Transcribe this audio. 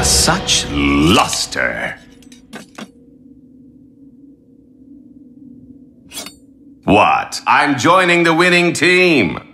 such luster. What? I'm joining the winning team.